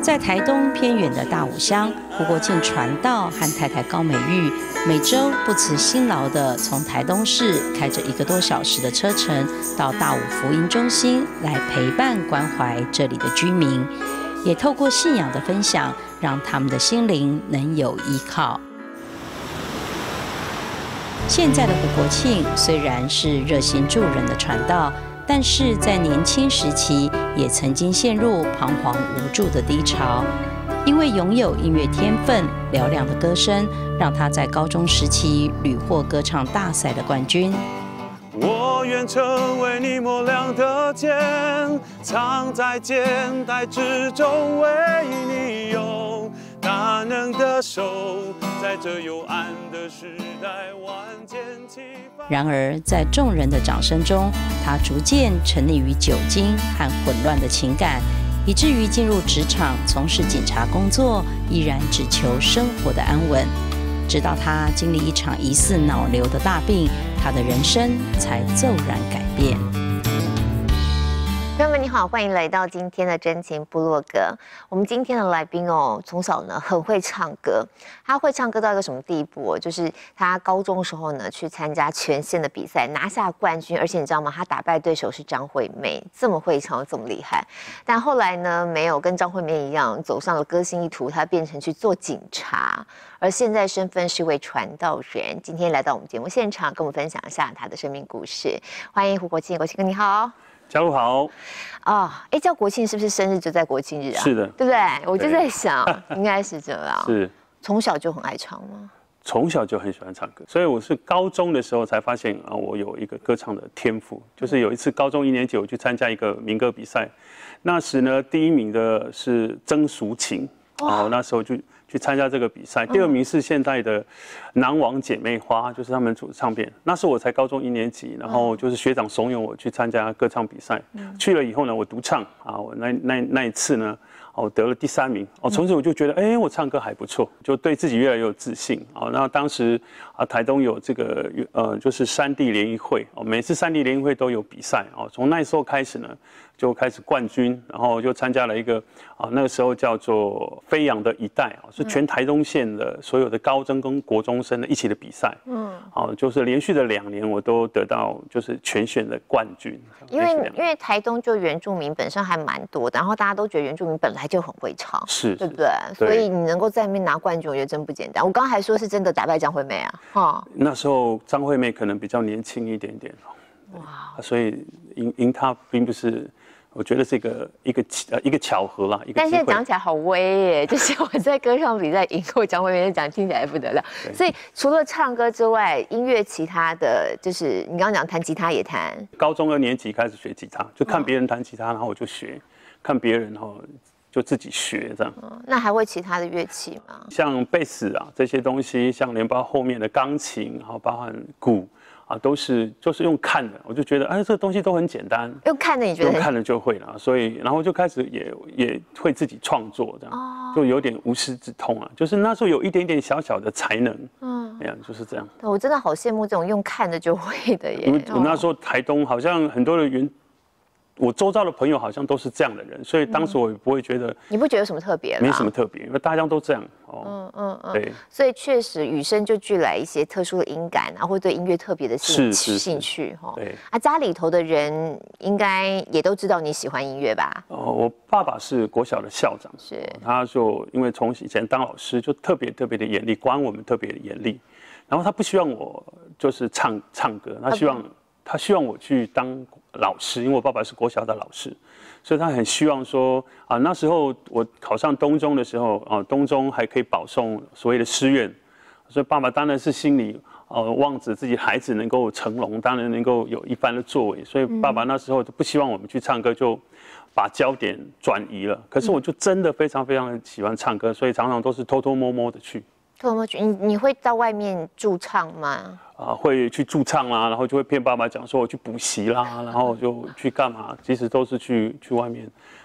在台东偏远的大武乡，胡国庆传道和太太高美玉每周不辞辛劳地从台东市开着1个多小时的车程到大武福音中心来陪伴关怀这里的居民，也透过信仰的分享，让他们的心灵能有依靠。现在的胡国庆虽然是热心助人的传道，但是在年轻时期也曾经陷入彷徨无助的低潮。因为拥有音乐天分，嘹亮的歌声让他在高中时期屡获歌唱大赛的冠军。 我愿成为你抹亮的剑，藏在肩带之中，为你用大能的手，在这幽暗的时代万箭齐发。 然而，在众人的掌声中，他逐渐沉溺于酒精和混乱的情感，以至于进入职场从事警察工作，依然只求生活的安稳。直到他经历一场疑似脑瘤的大病，他的人生才骤然改变。 朋友们，你好，欢迎来到今天的真情部落格。我们今天的来宾哦，从小呢很会唱歌，他会唱歌到一个什么地步？就是他高中的时候呢，去参加全县的比赛，拿下冠军，而且你知道吗？他打败对手是张惠妹，这么会唱，这么厉害。但后来呢，没有跟张惠妹一样走上了歌星一途，他变成去做警察。而现在身份是一位传道人，今天来到我们节目现场，跟我们分享一下他的生命故事。欢迎胡国庆，国庆哥你好。 嘉如好。 叫国庆是不是生日就在国庆日啊？ 是的， 对不对？我就在想，应该是这样。 是。 从小就很爱唱吗？ 从小就很喜欢唱歌，所以我是高中的时候才发现我有一个歌唱的天赋。就是有一次高中1年级，我去参加一个民歌比赛，那时呢第1名的是曾淑琴，那时候就去参加这个比赛。第2名是现在的囊王姐妹花，就是他们组唱片。那时候我才高中1年级，然后就是学长怂恿我去参加歌唱比赛。去了以后呢，我独唱我那一次呢，我得了第3名。从此我就觉得，我唱歌还不错，就对自己越来越有自信。那当时台东有这个就是山地联谊会，每次山地联谊会都有比赛。从那时候开始呢，就开始冠军，然后就参加了一个那个时候叫做飞扬的一代，是全台东县的所有的高中跟国中生的一起的比赛。就是连续的2年我都得到就是全县的冠军。因为台东就原住民本身还蛮多的，然后大家都觉得原住民本来就很会唱， 是， 对不对？所以你能够在那边拿冠军，我觉得真不简单。我刚才还说是真的打败张惠妹啊， 那时候张惠妹可能比较年轻一点点，哇，所以赢她并不是。我觉得是一个巧合啦， 但现在讲起来好威耶，就是我在歌唱比赛赢过张惠妹，讲听起来不得了。所以除了唱歌之外，音乐其他的就是你刚刚讲弹吉他也弹。 高中2年级开始学吉他，就看别人弹吉他，然后我就学，看别人然后就自己学这样。 那还会其他的乐器吗？ 像贝斯这些东西，像连包括后面的钢琴，然后包含鼓。都是就是用看的，我就觉得这个东西都很简单。 用看的你觉得？ 用看的就会了，所以然后就开始也会自己创作这样，就有点无师自通就是那时候有一点点小小的才能，就是这样。 我真的好羡慕这种用看的就会的耶。 我那时候台东好像很多的我周遭的朋友好像都是这样的人，所以当时我也不会觉得。 你不觉得有什么特别？ 没什么特别，因为大家都这样。对。 所以确实与生就俱来一些特殊的音感或对音乐特别的兴趣对。 家里头的人应该也都知道你喜欢音乐吧？ 我爸爸是国小的校长， 是。 他就因为从以前当老师就特别的严厉，管我们特别的严厉，然后他不希望我就是唱歌，他希望我去当老师，因为我爸爸是国小的老师，所以他很希望说那时候我考上东中的时候东中还可以保送所谓的师院，所以爸爸当然是心里望着自己孩子能够成龙，当然能够有一番的作为，所以爸爸那时候就不希望我们去唱歌，就把焦点转移了。可是我就真的非常非常的喜欢唱歌，所以常常都是偷偷摸摸的去。 你会到外面驻唱吗？ 会去驻唱啦，然后就会骗爸爸讲说我去补习啦，然后就去干嘛？其实都是去外面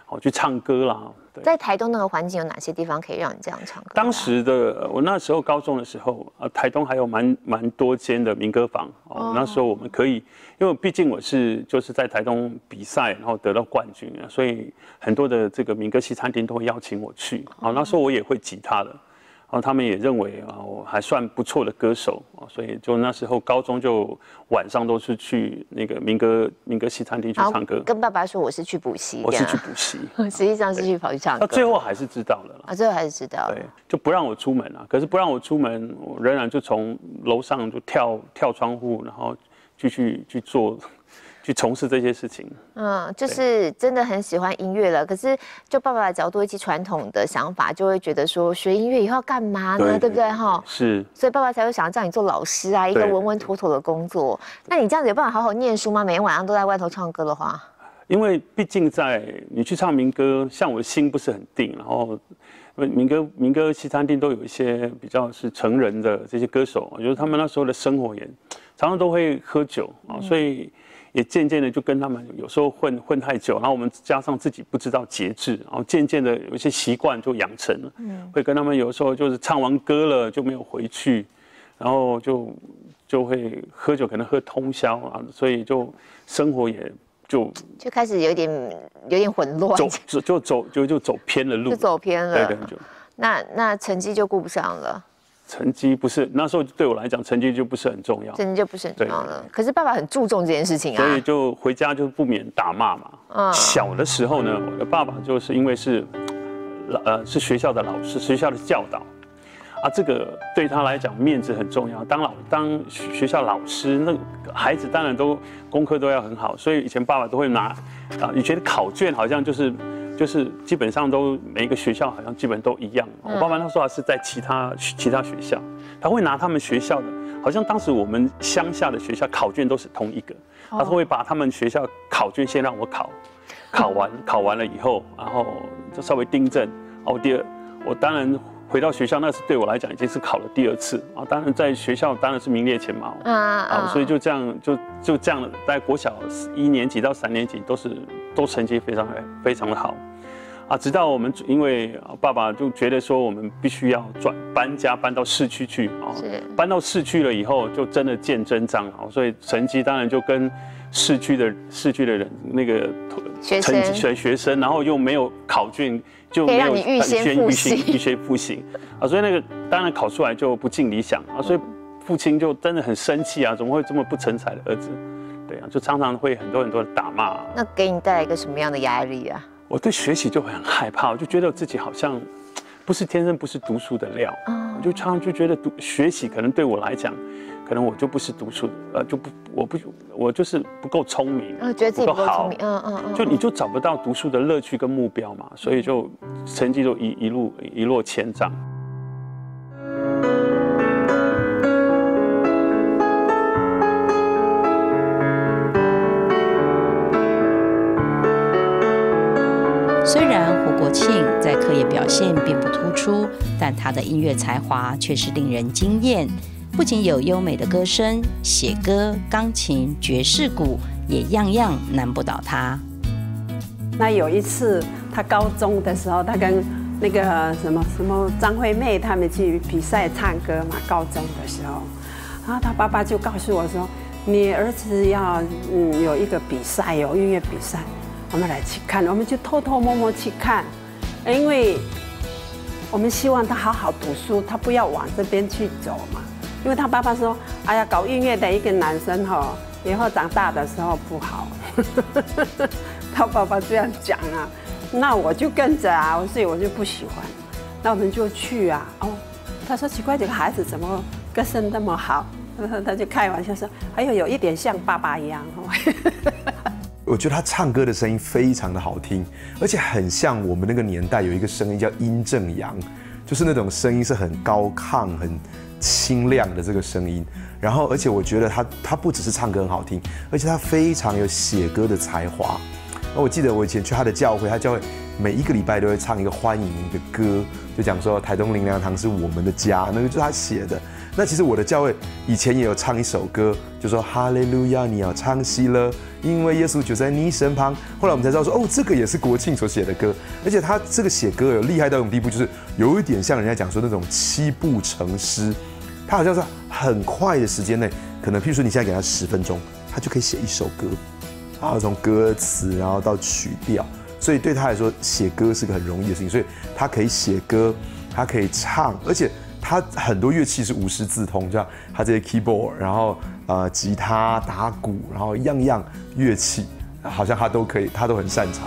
去唱歌啦。 在台东那个环境有哪些地方可以让你这样唱歌？ 当时的我那时候高中的时候，台东还有蛮多间的民歌房那时候我们可以，因为毕竟我就是在台东比赛，然后得到冠军所以很多的这个民歌西餐厅都会邀请我去。那时候我也会吉他的。然后他们也认为我还算不错的歌手所以就那时候高中就晚上都是去那个民歌西餐厅去唱歌。 跟爸爸说我是去补习， 我是去补习， 实际上是跑去唱歌。 他最后还是知道了最后还是知道了。 对，就不让我出门可是不让我出门，我仍然就从楼上就跳窗户，然后继续去从事这些事情。 就是真的很喜欢音乐了。可是就爸爸的角度以及传统的想法，就会觉得说学音乐以后要干嘛呢？对不对哈？ 是。所以爸爸才会想叫你做老师一个稳稳妥妥的工作。那你这样子有办法好好念书吗？每天晚上都在外头唱歌的话？ 因为毕竟你去唱民歌，像我的心不是很定，然后民歌西餐厅都有一些比较是成人的这些歌手，我觉得他们那时候的生活也常常都会喝酒所以。也渐渐的就跟他们有时候混太久，然后我们加上自己不知道节制，然后渐渐的有一些习惯就养成了。会跟他们有时候就是唱完歌了就没有回去，然后就会喝酒，可能喝通宵所以就生活也就开始有点混乱， 就走偏了路， 就走偏了。 对， 那成绩就顾不上了。 成绩不是那时候对我来讲，成绩就不是很重要， 成绩就不是很重要了。可是爸爸很注重这件事情所以就回家就不免打骂嘛。小的时候呢，我的爸爸就是因为是学校的老师，学校的教导这个对他来讲面子很重要。当学校老师，那孩子当然都功课都要很好，所以以前爸爸都会拿以前的考卷好像就是基本上都每一个学校好像基本都一样。我爸爸那时候是在其他学校，他会拿他们学校的，好像当时我们乡下的学校考卷都是同一个，他会把他们学校考卷先让我考完了以后，然后就稍微订正。我当然回到学校，那是对我来讲已经是考了第2次当然在学校当然是名列前茅所以就这样在国小1年级到3年级都成绩非常的好直到我们因为爸爸就觉得说我们必须要搬家搬到市区去搬到市区了以后就真的见真章所以成绩当然就跟市区的人那个学生，然后又没有考卷，就没有预先复习所以那个当然考出来就不尽理想所以父亲就真的很生气怎么会这么不成才的儿子？对就常常会很多的打骂那给你带来一个什么样的压力我对学习就很害怕，我就觉得自己好像天生不是读书的料我就常常就觉得学习可能对我来讲，可能我就不是读书我就是不够聪明觉得自己不够聪明就你就找不到读书的乐趣跟目标嘛，所以就成绩就一落千丈。 虽然胡国庆在课业表现并不突出，但他的音乐才华却是令人惊艳。不仅有优美的歌声，写歌、钢琴、爵士鼓也样样难不倒他。 那有一次，他高中的时候，他跟那个什么张惠妹他们去比赛唱歌嘛，高中的时候，然后他爸爸就告诉我说：“你儿子要有一个比赛，有音乐比赛。”我们来去看，我们就偷偷摸摸去看，因为我们希望他好好读书，他不要往这边去走嘛。因为他爸爸说：“哎呀，搞音乐的一个男生以后长大的时候不好。”他爸爸这样讲那我就跟着所以我就不喜欢。那我们就去他说奇怪，这个孩子怎么歌声那么好？他就开玩笑说：“还有一点像爸爸一样。” 我觉得他唱歌的声音非常的好听，而且很像我们那个年代有一个声音叫殷正阳，就是那种声音是很高亢、很清亮的这个声音。然后，而且我觉得他不只是唱歌很好听，而且他非常有写歌的才华。 那我记得我以前去他的教会，他教会每一个礼拜都会唱一个欢迎的歌，就讲说台东灵粮堂是我们的家，那个就是他写的。那其实我的教会以前也有唱一首歌，就说哈利路亚，你要唱喜乐，因为耶稣就在你身旁。后来我们才知道说，哦，这个也是国庆所写的歌，而且他这个写歌有厉害到一种地步，就是有一点像人家讲说那种7步成诗，他好像是很快的时间内，可能譬如说你现在给他10分钟，他就可以写一首歌，然后从歌词然后到曲调，所以对他来说写歌是个很容易的事情，所以他可以写歌，他可以唱，而且他很多乐器是无师自通，像他这些 keyboard， 然后吉他、打鼓，然后样样乐器，好像他都可以，他都很擅长。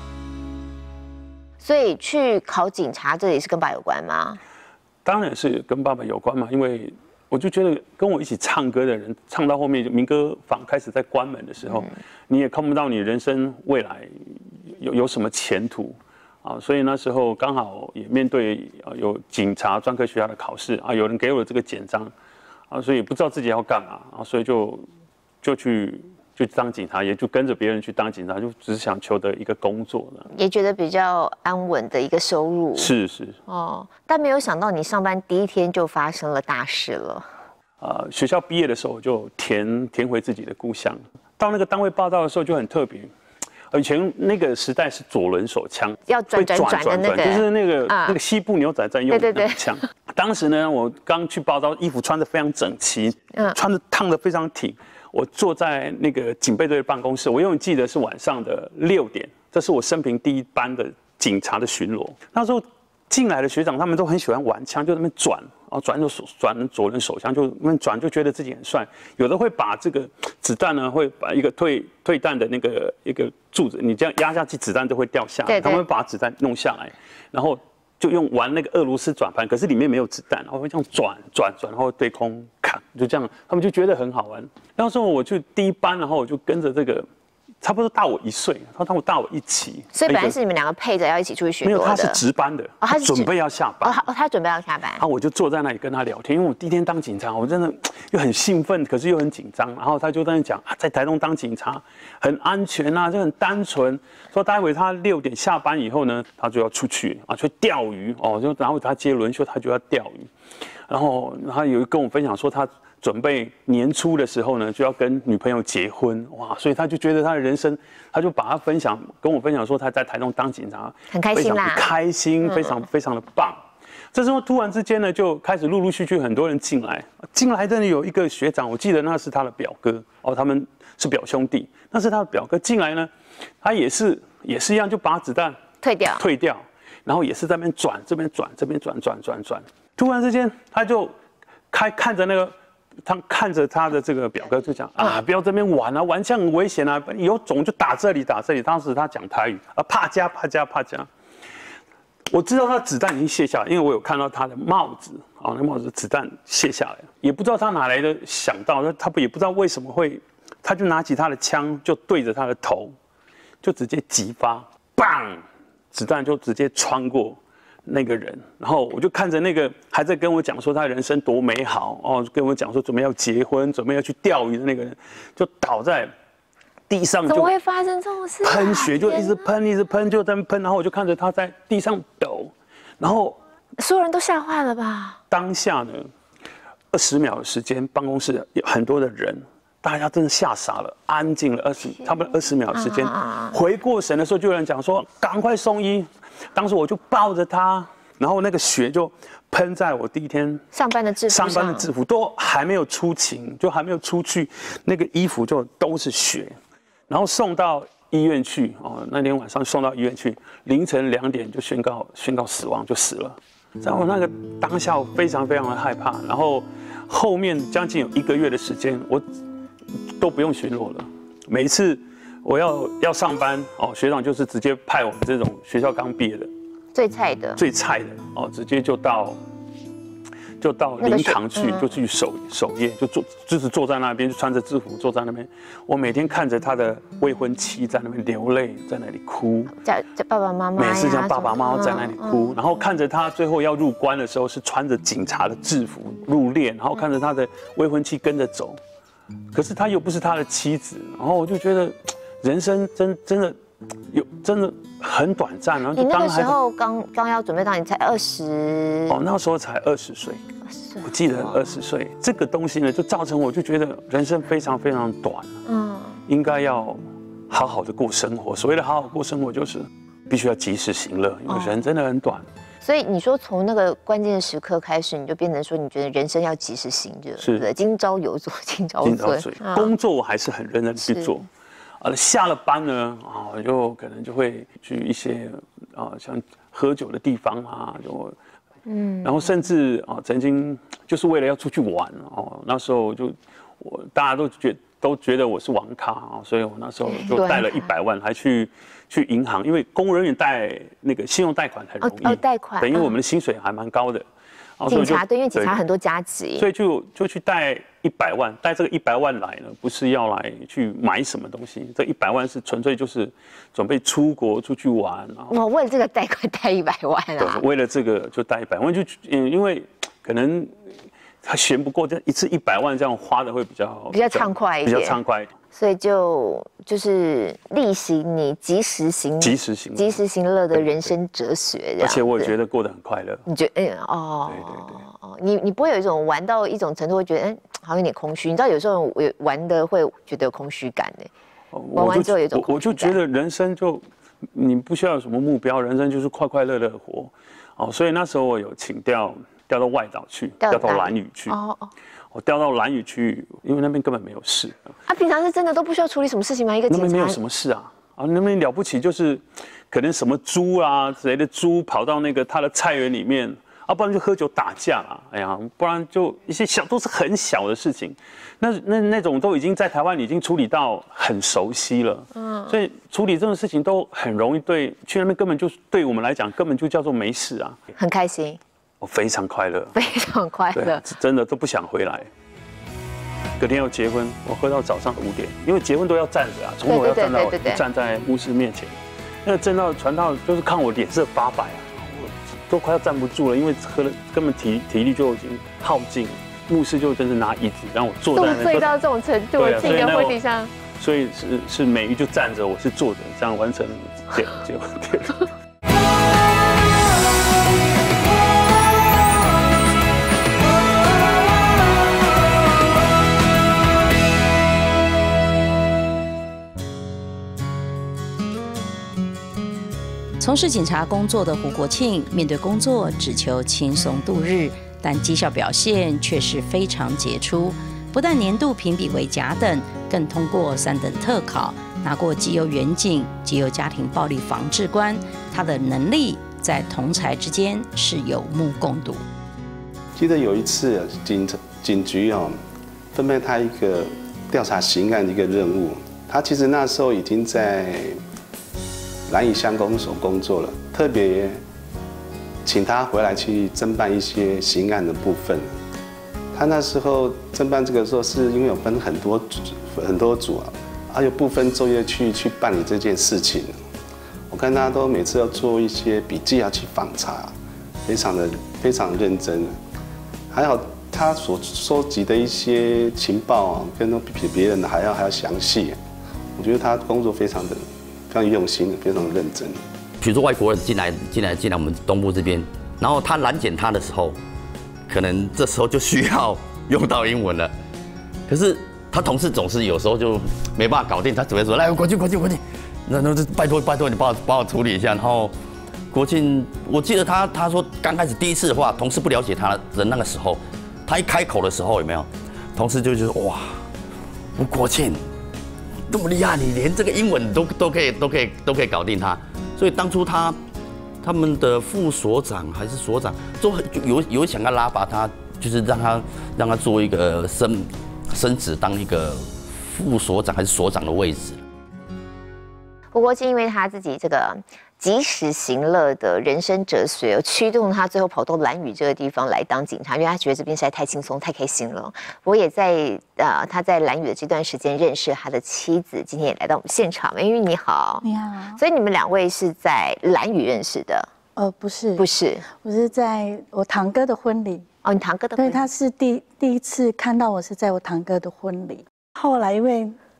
所以去考警察，这也是跟爸有关吗？ 当然是跟爸爸有关嘛，因为我就觉得跟我一起唱歌的人，唱到后面民歌坊开始在关门的时候，你也看不到你人生未来有什么前途。所以那时候刚好也面对有警察专科学校的考试啊，有人给我这个简章啊，所以不知道自己要干嘛啊，所以就去当警察，也就跟着别人去当警察，就只是想求得一个工作的， 也觉得比较安稳的一个收入。 是哦，但没有想到你上班第一天就发生了大事了。 学校毕业的时候就填回自己的故乡，到那个单位报到的时候就很特别。以前那个时代是左轮手枪， 要转的那个， 就是那个西部牛仔在用的那个枪。当时呢，我刚去报到，衣服穿得非常整齐，穿得烫得非常挺。我坐在那个警备队的办公室，我永远记得是晚上的6点，这是我生平第一班的警察的巡逻。那时候进来的学长他们都很喜欢玩枪，就在那边转。转左轮手枪，就那边转，就觉得自己很帅。有的会把这个子弹呢，会把一个退弹的那个一个柱子，你这样压下去，子弹就会掉下来。 对， 他们会把子弹弄下来，然后就玩那个俄罗斯转盘，可是里面没有子弹，然后会这样转，然后对空砍，就这样，他们就觉得很好玩。那时候我去第一班，然后我就跟着这个。差不多大我1岁，他大我1期， 所以本来是你们2个配着要一起出去巡逻的。 没有，他是值班的，他准备要下班。 他准备要下班。 然后我就坐在那里跟他聊天，因为我第一天当警察，我真的又很兴奋，可是又很紧张。然后他就在那讲在台东当警察很安全啊，就很单纯。说待会他6点下班以后呢，他就要出去去钓鱼然后他接轮休，他就要钓鱼。然后他有跟我分享说他。准备年初的时候呢，就要跟女朋友结婚，哇！所以他就觉得他的人生，他就把他跟我分享说他在台东当警察， 很开心啦， 非常开心，非常的棒。这时候突然之间呢，就开始陆陆续续很多人进来，真的有一个学长，我记得那是他的表哥他们是表兄弟，那是他的表哥进来呢，他也是一样，就把子弹退掉，然后也是在那边转，这边转，突然之间他就看着那个。他看着他的这个表哥就讲不要这边玩啊，玩枪很危险啊，有种就打这里。当时他讲台语怕加。我知道他子弹已经卸下来，因为我有看到他的帽子那帽子子弹卸下来，也不知道他哪来的想到，他也不知道为什么会，他就拿起他的枪就对着他的头，就直接击发，砰，子弹就直接穿过。那个人，然后我就看着那个还在跟我讲说他人生多美好跟我讲说准备要结婚、准备要去钓鱼的那个人，就倒在地上， 怎么会发生这种事？ 喷血就一直喷，就在那喷，然后我就看着他在地上抖，然后所有人都吓坏了吧？ 当下呢，20秒的时间，办公室有很多的人。大家真的吓傻了，安静了差不多20秒的时间。回过神的时候，就有人讲说：“赶快送医。”当时我就抱着他，然后那个血就喷在我第一天上班的制服都还没有出勤，就还没有出去，那个衣服就都是血，然后送到医院去那天晚上送到医院去，凌晨2点就宣告死亡，就死了。然后那个当下我非常的害怕，然后后面将近有1个月的时间，我都不用巡逻了。每一次我要上班学长就是直接派我们这种学校刚毕业的最菜的直接就到灵堂去，就去守夜，就是坐在那边，就穿着制服坐在那边。我每天看着他的未婚妻在那边流泪，在那里哭， 叫爸爸妈妈， 每次叫爸爸妈妈在那里哭，然后看着他最后要入关的时候是穿着警察的制服入殓，然后看着他的未婚妻跟着走。可是她又不是他的妻子，然后我就觉得人生真的真的很短暂，然后你那个时候刚要准备到，你才20， 哦，那时候才20岁，我记得20岁，这个东西呢，就造成我就觉得人生非常非常短，应该要好好的过生活。所谓的好好过生活，就是必须要及时行乐，因为人真的很短。 所以你说从那个关键时刻开始，你就变成说，你觉得人生要及时行乐，对不对？今朝有酒今朝醉。 工作我还是很认真去做。下了班呢，我就可能就会去一些像喝酒的地方啊，然后甚至曾经就是为了要出去玩那时候大家都觉得我是网咖所以我那时候就带了100万，还去银行，因为公务人员贷那个信用贷款很容易， 贷款， 等于我们的薪水还蛮高的。 警察对，因为警察很多加级， 所以就去贷100万，贷这个100万来呢，不是要来去买什么东西，这100万是纯粹就是准备出国出去玩我为了这个贷款贷100万啊！ 对，为了这个就贷100万，因为可能他嫌不过，这一次100万这样花的会比较畅快一点， 比较畅快。 所以就是例行你及时行乐的人生哲学， 而且我也觉得过得很快乐。 你觉得对，你不会有一种玩到一种程度会觉得好像有点空虚？你知道有时候我玩的会觉得有空虚感玩完之后有一种空虚感。 我就觉得人生你不需要有什么目标，人生就是快快乐乐活。所以那时候我有请调到外岛去，调到兰屿去。我调到兰屿去，因为那边根本没有事。 平常是真的都不需要处理什么事情吗？一个警察那边没有什么事那边了不起就是可能什么猪之类的猪跑到那个他的菜园里面不然就喝酒打架不然就一些都是很小的事情。那种都已经在台湾已经处理到很熟悉了。所以处理这种事情都很容易，去那边根本就对我们来讲根本就叫做没事很开心。 我非常快乐， 非常快乐， 真的都不想回来。隔天要结婚，我喝到早上5点，因为结婚都要站着从我要站在牧师面前，那个站到传道就是看我脸色发白我都快要站不住了，因为喝了根本体力就已经耗尽。牧师就真是拿椅子让我坐在那， 醉到这种程度，自己的婚礼上， 所以是美玉就站着，我是坐着，这样完成结婚。 从事警察工作的胡国庆，面对工作只求轻松度日，但绩效表现却是非常杰出。不但年度评比为甲等，更通过3等特考，拿过绩优员警、绩优家庭暴力防治官。他的能力在同才之间是有目共睹。 记得有一次警局分配他一个调查刑案的一个任务，他其实那时候已经在兰屿乡公所工作了，特别请他回来去侦办一些刑案的部分。他那时候侦办这个时候，是因为有分很多组有部分作业去办理这件事情。我看他都每次要做一些笔记，要去访查，非常认真。还好他所收集的一些情报跟比别人的还要详细。我觉得他工作非常用心，非常认真。 比如说外国人进来我们东部这边，然后他拦检他的时候，可能这时候就需要用到英文了。可是他同事总是有时候就没办法搞定，他只会说来国庆，那拜托你帮我处理一下。然后国庆，我记得他说刚开始第一次的话，同事不了解他的那个时候，他一开口的时候有没有，同事就觉得哇，吴国庆这么厉害，你连这个英文都可以搞定他。所以当初他们的副所长还是所长，都有想要拉拔他，就是让他做一个升职当一个副所长还是所长的位置。 胡国庆因为他自己这个及时行乐的人生哲学，驱动他最后跑到兰屿这个地方来当警察，因为他觉得这边实在太轻松、太开心了。我也在他在兰屿的这段时间认识他的妻子，今天也来到我们现场。美玉你好， 你好。 所以你们2位是在兰屿认识的？ 不是，我是在我堂哥的婚礼。 哦，你堂哥的婚礼？ 对，他是第一次看到我是在我堂哥的婚礼。后来因为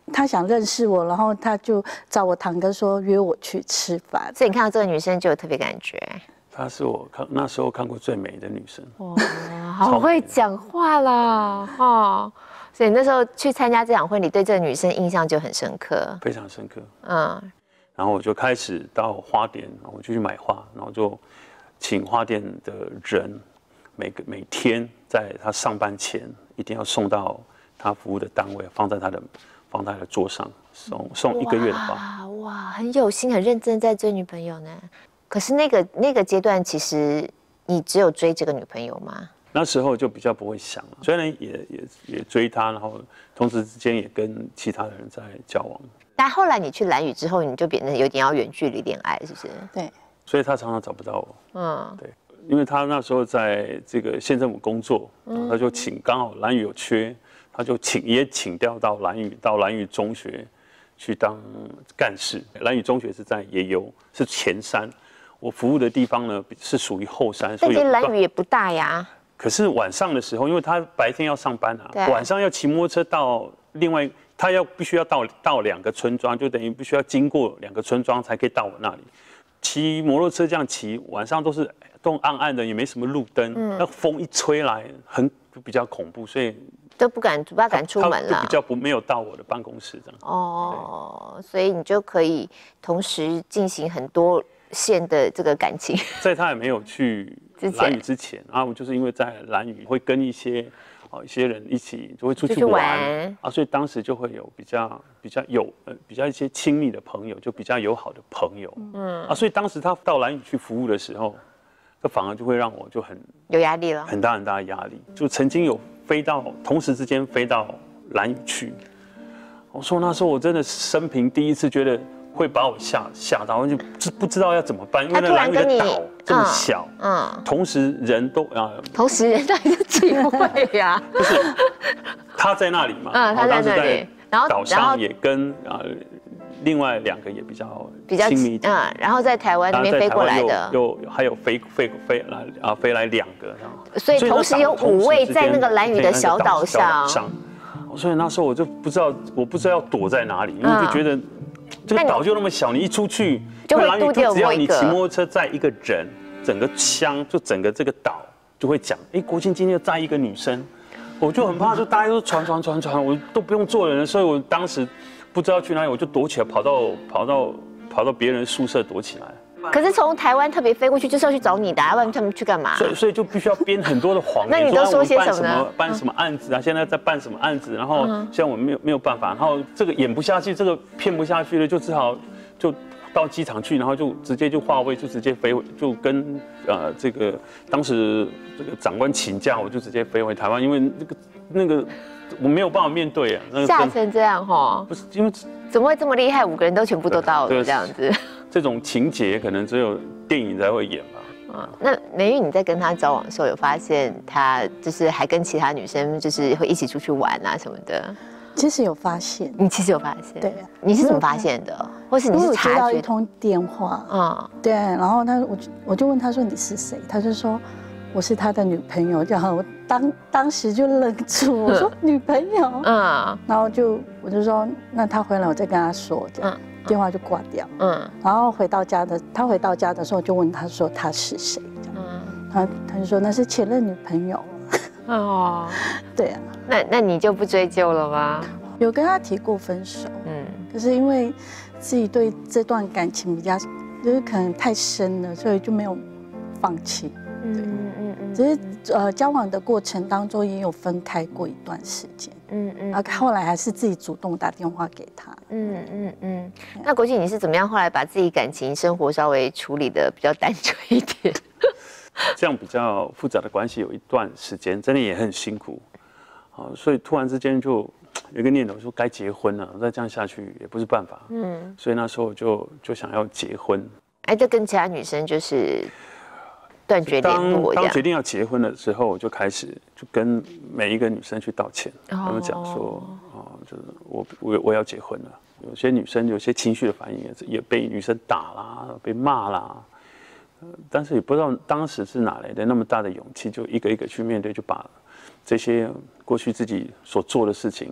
他想认识我，然后他就找我堂哥说约我去吃饭。 所以你看到这个女生就有特别感觉。 她是我那时候看过最美的女生。 哇，好会讲话啦，哈！所以那时候去参加这场婚礼，对这个女生印象就很深刻， 非常深刻。 嗯。 然后我就开始到花店，然后我就去买花，然后就请花店的人每天在他上班前一定要送到他服务的单位，放在他的桌上，送1个月的花。 哇，很有心，很认真在追女朋友呢。可是那个阶段，其实你只有追这个女朋友吗？ 那时候就比较不会想了，虽然也追她，然后同时之间也跟其他的人在交往。 但后来你去兰屿之后，你就变得有点要远距离恋爱，是不是？ 对。 所以他常常找不到我。嗯，对，因为他那时候在这个县政府工作，他就刚好兰屿有缺，他就请调到兰屿中学去当干事。兰屿中学是在野游，是前山，我服务的地方呢是属于后山， 所以兰屿也不大呀。 可是晚上的时候，因为他白天要上班啊，晚上要骑摩托车到另外，他必须要到2个村庄，就等于必须要经过2个村庄才可以到我那里。骑摩托车这样骑，晚上都暗暗的，也没什么路灯，那风一吹来，就比较恐怖，所以都不敢出门了， 就比较没有到我的办公室这样。 哦，所以你就可以同时进行很多线的这个感情。 在他也没有去兰屿之前，然后我就是因为在兰屿会跟一些人一起就会出去玩啊，所以当时就会有比较一些亲密的朋友，就比较友好的朋友，所以当时他到兰屿去服务的时候，这反而就会让我就很有压力了， 很大的压力。就曾经有同时之间飞到兰屿去，我说那时候我真的生平第一次觉得会把我吓到，就不知道要怎么办，因为那兰屿的岛这么小，同时人都同时人到底是几位呀？ 就是他在那里嘛， 他在那里，然后岛上也跟另外2个也比较亲密， 然后在台湾那边飞过来的， 还有飞来2个， 所以同时有5位在那个兰屿的小岛上， 所以那时候我不知道要躲在哪里，因为就觉得这个岛就那么小，你一出去就会只要你骑摩托车载一个人，整个乡就整个这个岛就会讲，国庆今天又载一个女生，我就很怕，就大家都传，我都不用做人了，所以我当时不知道去哪里，我就躲起来，跑到别人宿舍躲起来。 可是从台湾特别飞过去就是要去找你的，要不然他们去干嘛？ 所以就必须要编很多的谎言。 那你都说些什么呢？ 办什么案子啊？现在在办什么案子？然后现在我们没有办法，然后这个演不下去，这个骗不下去了，就只好就到机场去，然后就直接就划位，就直接飞回，就跟这个当时这个长官请假，我就直接飞回台湾，因为那个我没有办法面对啊。 吓成这样哈？ 不是因为怎么会这么厉害？5个人都全部都到了这样子。 这种情节可能只有电影才会演吧。 那美玉你在跟他交往的时候，有发现他就是还跟其他女生就是会一起出去玩啊什么的？ 其实有发现。 你其实有发现？ 对。 你是怎么发现的？或是你是接到一通电话对，然后我就问他说你是谁？他就说我是他的女朋友。然后我当时就愣住，我说女朋友？然后我就说那他回来我再跟他说这样。电话就挂掉，然后他回到家的时候就问他说他是谁，他就说那是前任女朋友，对啊， 那你就不追究了吗？ 有跟他提过分手，可是因为自己对这段感情比较就是可能太深了，所以就没有放弃，只是交往的过程当中也有分开过一段时间，后来还是自己主动打电话给他。 那国庆你是怎么样后来把自己感情生活稍微处理的比较单纯一点？ 这样比较复杂的关系有一段时间真的也很辛苦，所以突然之间就有一个念头说该结婚了，再这样下去也不是办法，所以那时候就想要结婚。 就跟其他女生就是断绝联络。 当决定要结婚的时候，我就开始就跟每一个女生去道歉，他们讲说，就是我要结婚了。有些女生有些情绪的反应也被女生打啦，被骂啦，但是也不知道当时是哪来的那么大的勇气，就一个一个去面对，就把这些过去自己所做的事情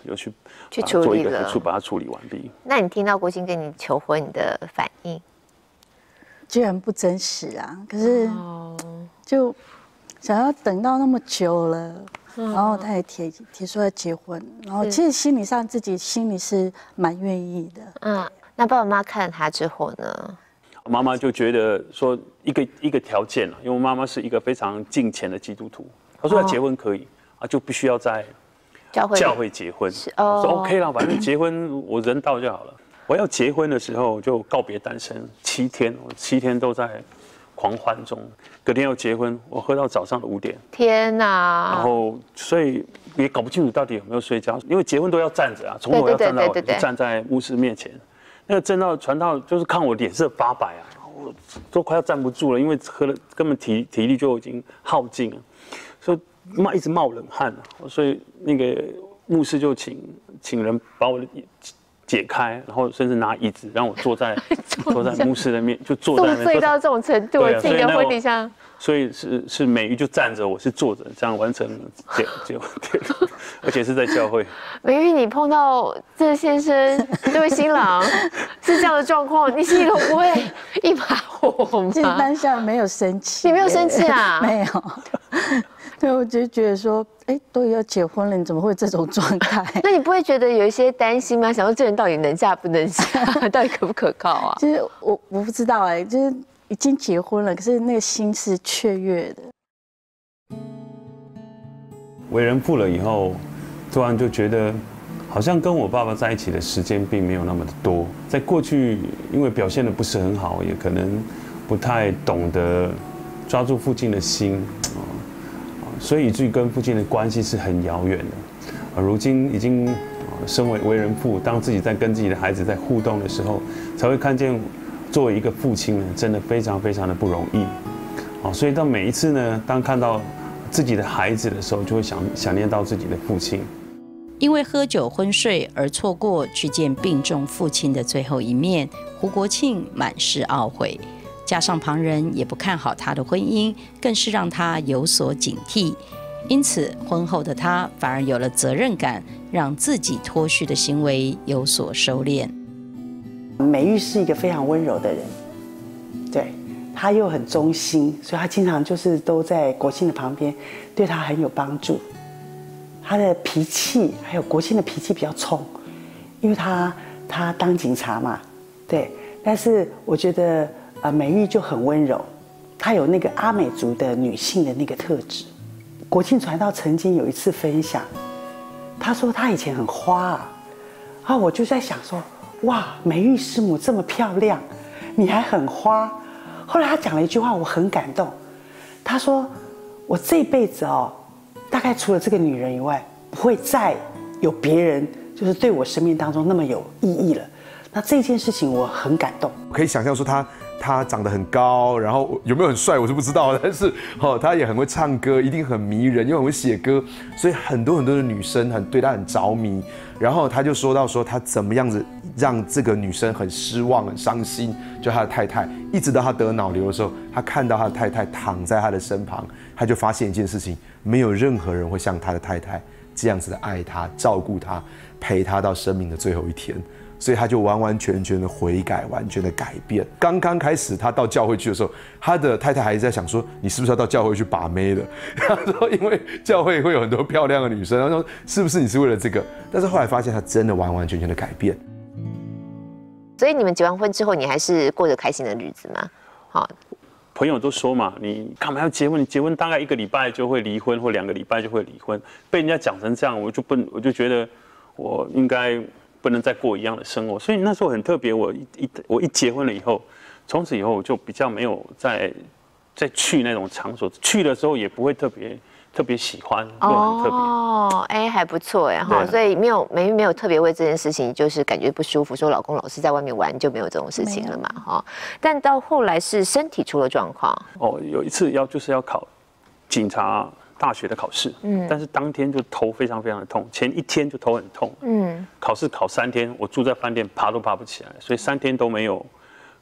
有去处理了， 把它处理完毕。 那你听到国庆跟你求婚，你的反应？ 居然不真实啊！可是就想要等到那么久了，然后他也提出要结婚，然后其实心理上自己心里是蛮愿意的。 那爸爸妈妈看了他之后呢？ 妈妈就觉得说一个条件因为我妈妈是一个非常敬虔的基督徒，她说要结婚可以就必须要在教会结婚。我说 OK 啦，反正结婚我人到就好了。我要结婚的时候就告别单身7天，我7天都在狂欢中。隔天要结婚，我喝到早上的5点。 天哪！ 然后所以也搞不清楚到底有没有睡觉，因为结婚都要站着从我要站在牧师面前。那个传道就是看我脸色发白我都快要站不住了，因为喝了根本体力就已经耗尽了，所以一直冒冷汗所以那个牧师就请人把我的解开，然后甚至拿椅子让我坐在牧师的面，就坐在那边。 碎到这种程度，自己的婚礼上。 所以是美玉就站着，我是坐着，这样完成结婚，而且是在教会。 美玉，你碰到这先生这位新郎是这样的状况，你心里头不会一把火吗？ 其实当下没有生气。 你没有生气啊？ 没有。对，我就觉得说，都要结婚了，你怎么会这种状态？ 那你不会觉得有一些担心吗？想说这人到底能嫁不能嫁，到底可不可靠啊？ 其实我不知道就是已经结婚了，可是那个心是雀跃的。 为人父了以后，突然就觉得，好像跟我爸爸在一起的时间并没有那么的多。在过去，因为表现得不是很好，也可能不太懂得抓住父亲的心所以以至于跟父亲的关系是很遥远的。如今已经身为人父，当自己在跟自己的孩子在互动的时候，才会看见作为一个父亲呢，真的非常非常的不容易。所以到每一次呢，当看到自己的孩子的时候，就会想念到自己的父亲。 因为喝酒昏睡而错过去见病重父亲的最后一面，胡国庆满是懊悔。加上旁人也不看好他的婚姻，更是让他有所警惕。因此，婚后的他反而有了责任感，让自己脱序的行为有所收敛。 美玉是一个非常温柔的人，对，他又很忠心，所以他经常就是都在国庆的旁边，对他很有帮助。他的脾气还有国庆的脾气比较冲，因为他当警察嘛，对。但是我觉得美玉就很温柔，她有那个阿美族的女性的那个特质。国庆传道曾经有一次分享，她说她以前很花然后我就在想说，哇，美玉师母这么漂亮，你还很花。后来她讲了一句话，我很感动。她说，我这辈子大概除了这个女人以外，不会再有别人就是对我生命当中那么有意义了。那这件事情我很感动。 可以想象说他长得很高，然后有没有很帅我是不知道，但是他也很会唱歌，一定很迷人，又很会写歌，所以很多的女生对他很着迷。然后他就说到说他怎么样子让这个女生很失望、很伤心，就他的太太，一直到他得脑瘤的时候，他看到他的太太躺在他的身旁，他就发现一件事情，没有任何人会像他的太太这样子的爱他、照顾他、陪他到生命的最后一天。所以他就完完全全的悔改，完全的改变。刚刚开始他到教会去的时候，他的太太还在想说，你是不是要到教会去把妹的？他说因为教会会有很多漂亮的女生，他说是不是你是为了这个？但是后来发现他真的完完全全的改变。 所以你们结完婚之后，你还是过着开心的日子吗？好， 朋友都说嘛，你干嘛要结婚？你结婚大概1个礼拜就会离婚，或2个礼拜就会离婚。被人家讲成这样，我就觉得我应该不能再过一样的生活。所以那时候很特别，我一结婚了以后，从此以后我就比较没有再去那种场所，去的时候也不会特别喜欢，很特别。 还不错哈。所以没有特别为这件事情就是感觉不舒服，说老公老是在外面玩就没有这种事情了嘛哈。但到后来是身体出了状况。 有一次就是要考警察大学的考试，但是当天就头非常非常的痛，前1天就头很痛，考试考3天，我住在饭店爬都爬不起来，所以3天都没有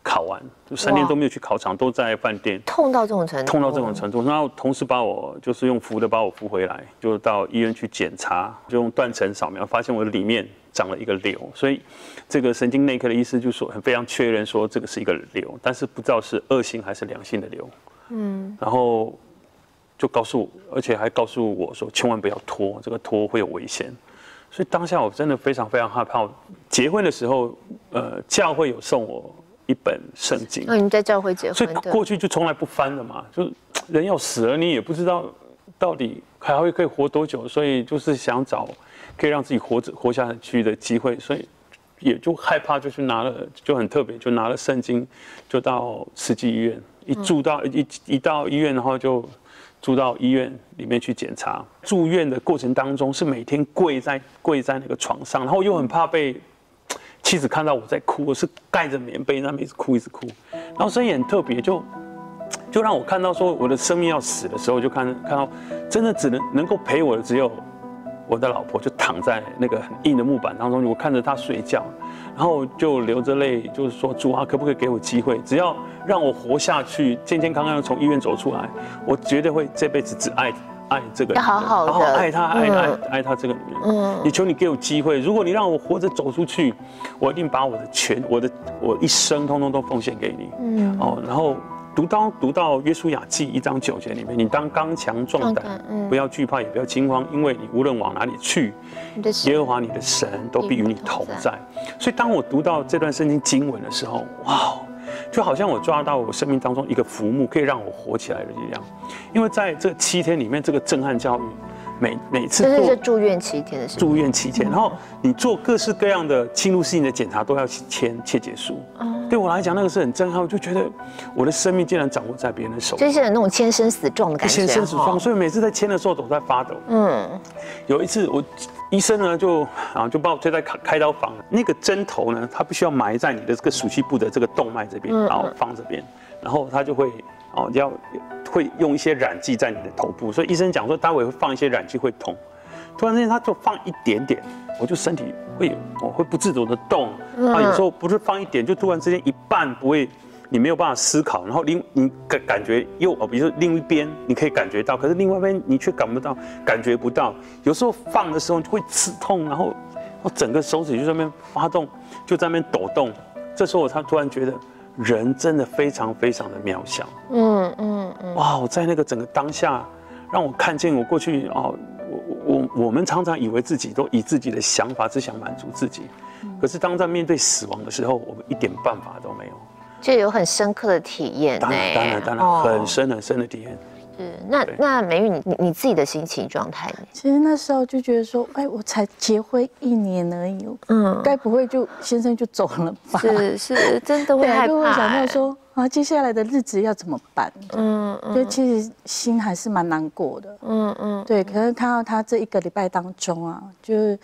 考完，就3天都没有去考场，都在饭店。 痛到这种程度？ 痛到这种程度，然后同事把我就是用扶的把我扶回来，就到医院去检查，就用断层扫描，发现我的里面长了一个瘤，所以这个神经内科的医师就说非常确认说这个是一个瘤，但是不知道是恶性还是良性的瘤。然后就告诉我，而且还告诉我说千万不要拖，这个拖会有危险。所以当下我真的非常非常害怕。结婚的时候，教会有送我一本圣经。 你在教会结婚？ 所以过去就从来不翻的嘛，就是人要死了，你也不知道到底还会可以活多久，所以就是想找可以让自己活下去的机会，所以也就害怕，就去拿了，就很特别，就拿了圣经，就到慈济医院，一到医院，然后就住到医院里面去检查。住院的过程当中是每天跪在那个床上，然后又很怕被妻子看到我在哭，我是盖着棉被，那边一直哭，然后声音很特别，就让我看到说我的生命要死的时候，就看到真的只能够陪我的只有我的老婆，就躺在那个很硬的木板当中，我看着她睡觉，然后就流着泪，就是说主啊，可不可以给我机会，只要让我活下去，健健康康的从医院走出来，我绝对会这辈子只爱这个人， 好好爱他，爱他这个女人。你求你给我机会，如果你让我活着走出去，我一定把我的我一生通通都奉献给你。然后读到约书亚记1章9节里面，你当刚强壮胆，不要惧怕，也不要惊慌，因为你无论往哪里去，耶和华你的神都必与你同在。所以当我读到这段圣经经文的时候，哇！就好像我抓到我生命当中一个浮木，可以让我活起来的力量。因为在这7天里面，这个震撼教育，每次这是住院7天的事。 住院7天，然后你做各式各样的侵入性的检查，都要签切结书。对我来讲，那个是很震撼，我就觉得我的生命竟然掌握在别人的手里， 就是有那种签生死状的感觉。 签生死状，所以每次在签的时候都在发抖。有一次医生呢就把我推在开刀房，那个针头呢，它必须要埋在你的这个属膝部的这个动脉这边，然后放这边，然后它就会会用一些染剂在你的头部，所以医生讲说待会会放一些染剂会痛。突然之间他就放一点点，我就身体会不自主的动，有时候不是放一点，就突然之间一半不会。你没有办法思考，然后你感觉比如说另一边你可以感觉到，可是另外一边你却感觉不到。有时候放的时候就会刺痛，然后整个手指就在那边发动，就在那边抖动。这时候我突然觉得人真的非常非常的渺小。哇！我在那个整个当下，让我看见我过去我们常常以为自己都以自己的想法只想满足自己，可是当在面对死亡的时候，我们一点办法都没有。 就有很深刻的体验，当然，很深的体验。 是，那美玉，你自己的心情状态呢？ 其实那时候就觉得说，哎，我才结婚1年而已，该不会先生就走了吧？ 是，真的会害怕， 就会想到说啊，接下来的日子要怎么办？所以其实心还是蛮难过的。对，可是看到他这1个礼拜当中啊，就是。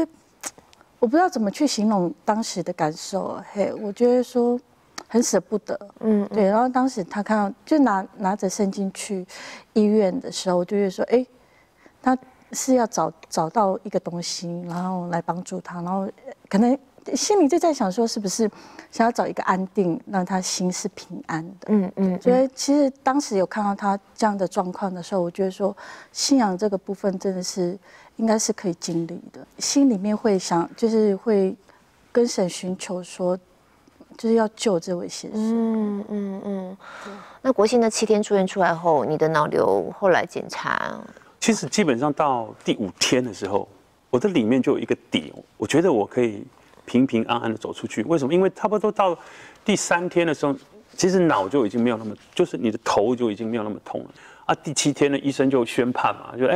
我不知道怎么去形容当时的感受，我觉得说很舍不得，对。然后当时他看到就拿着圣经去医院的时候，我就觉得说，他是要找到一个东西，然后来帮助他，然后可能心里就在想说，是不是想要找一个安定，让他心是平安的。所以其实当时有看到他这样的状况的时候，我觉得说信仰这个部分真的是。应该是可以经历的，心里面会想，就是会跟神寻求说，就是要救这位先生。 那国庆的7天住院出来后，你的脑瘤后来检查， 其实基本上到第5天的时候，我的里面就有一个底，我觉得我可以平平安安的走出去。为什么？因为差不多到第3天的时候，其实脑就已经没有那么，就是你的头就已经没有那么痛了。第7天呢，医生就宣判嘛，就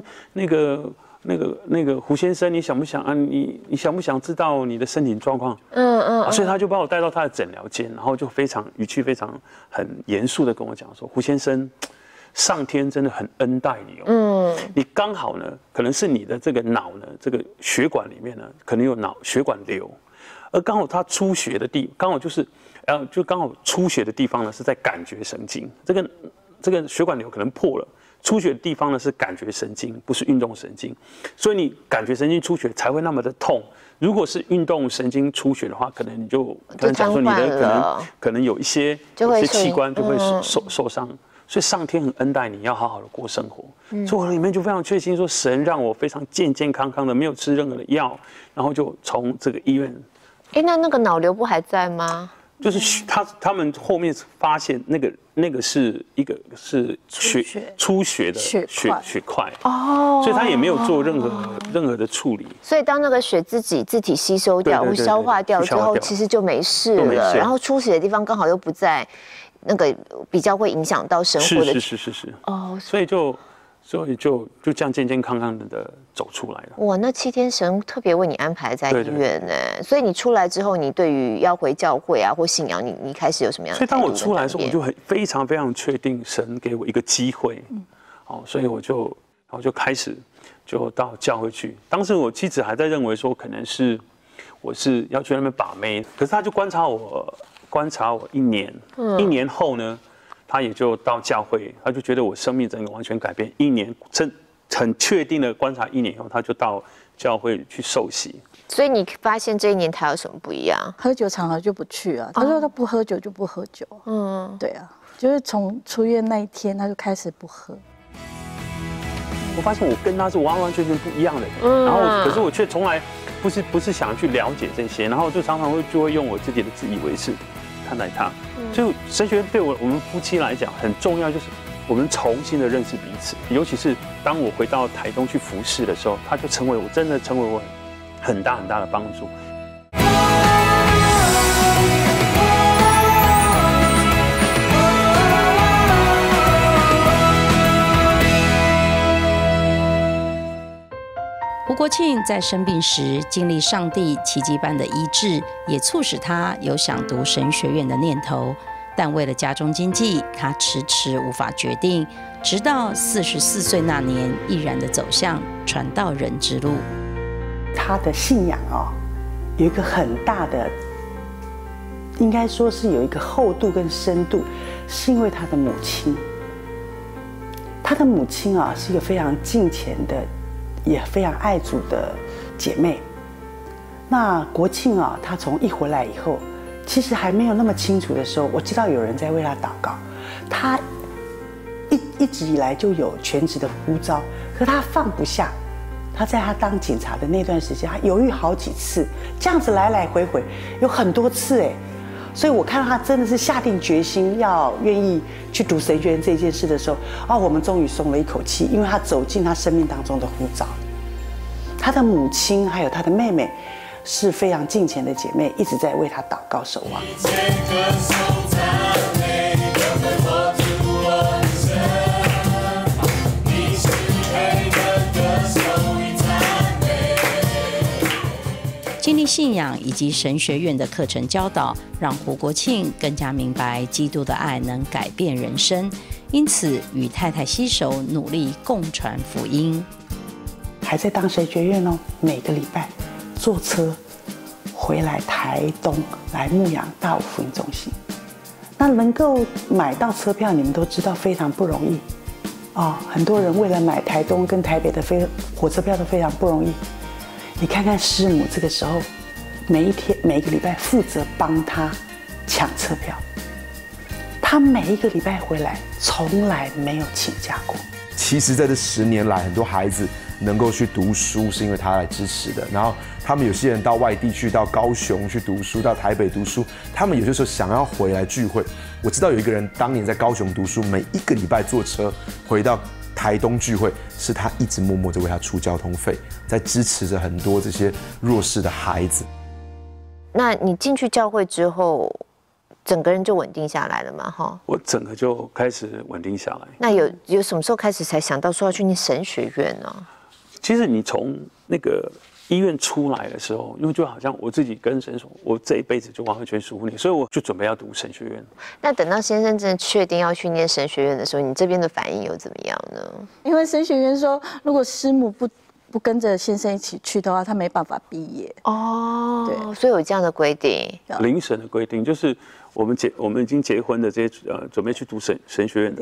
那个胡先生，你想不想你想不想知道你的身体状况？所以他就把我带到他的诊疗间，然后就语气非常很严肃的跟我讲说，胡先生，上天真的很恩待你你刚好呢，可能是你的这个脑呢，这个血管里面呢，可能有血管瘤，而刚好他出血的刚好就是就刚好出血的地方呢是在感觉神经，这个血管瘤可能破了。 出血的地方呢是感觉神经，不是运动神经，所以你感觉神经出血才会那么的痛。如果是运动神经出血的话，可能你就可能讲说你的可能有一些器官就会受伤。所以上天很恩待你，要好好的过生活。所以我里面就非常确信说，神让我非常健健康康的，没有吃任何的药，然后就从这个医院。 那个脑瘤不还在吗？ 就是他们后面发现那个是一个是出血的血块哦，所以他也没有做任何的处理。 所以当那个血自体吸收掉或消化掉之后，其实就没事了。然后出血的地方刚好又不在那个比较会影响到生活的。 是哦，所以就这样健健康康的走出来了。 哇，那7天神特别为你安排在医院呢，所以你出来之后，你对于要回教会啊或信仰，你开始有什么样的？ 所以当我出来的时候，我就非常非常确定神给我一个机会，所以我就开始就到教会去。当时我妻子还在认为说，可能是我是要去那边把妹，可是他就观察我1年，1年后呢？他也就到教会，他就觉得我生命整个完全改变。1年，很确定的观察1年以后，他就到教会去受洗。 所以你发现这1年他有什么不一样？ 喝酒场合就不去啊。他说他不喝酒就不喝酒。对啊，就是从出院那一天他就开始不喝。 我发现我跟他是完完全全不一样的，然后可是我却从来不是想去了解这些，然后就常常就会用我自己的自以为是看待他。所以神学院对我们夫妻来讲很重要，就是我们重新的认识彼此。尤其是当我回到台东去服侍的时候，他就真的成为我很大很大的帮助。 胡国庆在生病时经历上帝奇迹般的医治，也促使他有想读神学院的念头。但为了家中经济，他迟迟无法决定，直到44岁那年，毅然地走向传道人之路。 他的信仰有一个很大的，应该说是有一个厚度跟深度，是因为他的母亲。他的母亲是一个非常敬虔的，也非常爱主的姐妹。那国庆他从一回来以后，其实还没有那么清楚的时候，我知道有人在为他祷告。他一直以来就有全职的呼召，可他放不下。他在他当警察的那段时间，他犹豫好几次，这样子来来回回有很多次所以我看到他真的是下定决心要愿意去读神学院这件事的时候，我们终于松了一口气，因为他走进他生命当中的呼召。他的母亲还有他的妹妹是非常敬虔的姐妹，一直在为他祷告守望。 经历信仰以及神学院的课程教导，让胡国庆更加明白基督的爱能改变人生，因此与太太携手努力共传福音。 还在当神学院每个礼拜坐车回来台东来牧养大武福音中心。那能够买到车票，你们都知道非常不容易很多人为了买台东跟台北的火车票都非常不容易。你看看师母这个时候，每个礼拜负责帮他抢车票，他每一个礼拜回来从来没有请假过。 其实在这10年来，很多孩子能够去读书是因为他来支持的。然后他们有些人到外地去，到高雄去读书，到台北读书，他们有些时候想要回来聚会。我知道有一个人当年在高雄读书，每一个礼拜坐车回到台东聚会，是他一直默默地为他出交通费，在支持着很多这些弱势的孩子。 那你进去教会之后，整个人就稳定下来了吗？ 我整个就开始稳定下来。 那有什么时候开始才想到说要去念神学院呢？ 其实你从那个医院出来的时候，因为就好像我自己跟神说，我这一辈子就完全属乎你，所以我就准备要读神学院。 那等到先生真的确定要去念神学院的时候，你这边的反应又怎么样呢？ 因为神学院说，如果师母不跟着先生一起去的话，他没办法毕业。 对，所以有这样的规定。 灵神的规定就是我们已经结婚的这些准备去读神学院的，